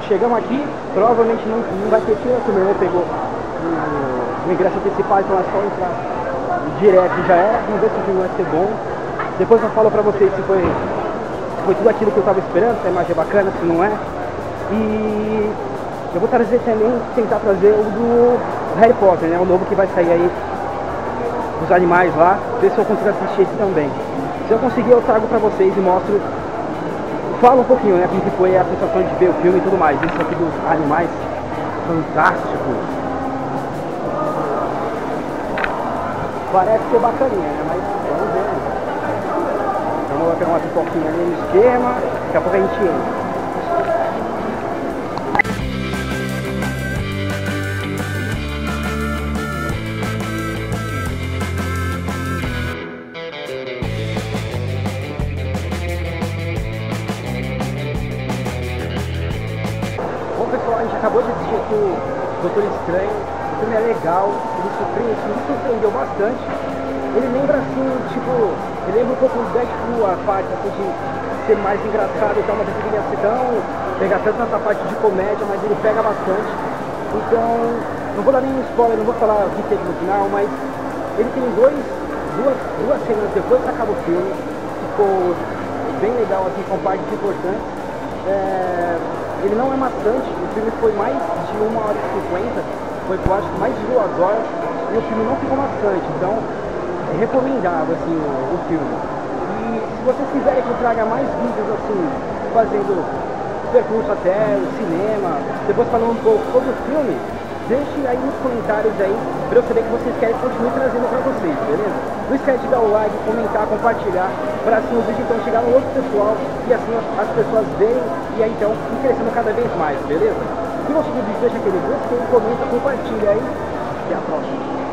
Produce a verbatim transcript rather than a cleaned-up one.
chegamos aqui, provavelmente não, não vai ter fila, que o meu irmão pegou o, o ingresso antecipado, então é só entrar direto e já era. Vamos ver se o filme vai ser bom. Depois eu falo pra vocês se foi, se foi tudo aquilo que eu tava esperando, se a imagem é bacana, se não é. E eu vou trazer também, tentar trazer o do Harry Potter, né? O novo que vai sair aí, dos animais lá, ver se eu consigo assistir esse também. Se eu conseguir, eu trago pra vocês e mostro, falo um pouquinho, né, como que foi a sensação de ver o filme e tudo mais. Isso aqui dos animais, fantástico. Parece ser bacaninha, né, mas vamos ver. Então vou pegar uma pipoquinha ali no esquema, daqui a pouco a gente entra. Pessoal, a gente acabou de assistir aqui o Doutor Estranho. O filme é legal, ele surpreende, me surpreendeu bastante. Ele lembra assim, tipo, ele lembra um pouco do Deadpool, a parte assim de ser mais engraçado e tal, mas ele queria ser tão, pegar tanto nessa parte de comédia, mas ele pega bastante. Então, não vou dar nenhum spoiler, não vou falar o que teve no final, mas ele tem dois, duas, duas cenas depois que acaba o filme. Ficou bem legal, assim, com partes importantes. É... Ele não é maçante, o filme foi mais de uma hora e cinquenta, foi eu acho mais de duas horas, e o filme não ficou maçante, então é recomendável assim, o, o filme. E se vocês quiserem que eu traga mais vídeos assim, fazendo percurso até o cinema, depois falando um pouco sobre o filme, deixe aí nos comentários aí, pra eu saber que vocês querem que eu continue trazendo pra vocês, beleza? Não esquece de dar o like, comentar, compartilhar, para assim o vídeo então chegar no outro pessoal e assim as pessoas verem e aí então ir crescendo cada vez mais, beleza? Se gostou do vídeo, deixa aquele gostei, comenta, compartilha aí. Até a próxima.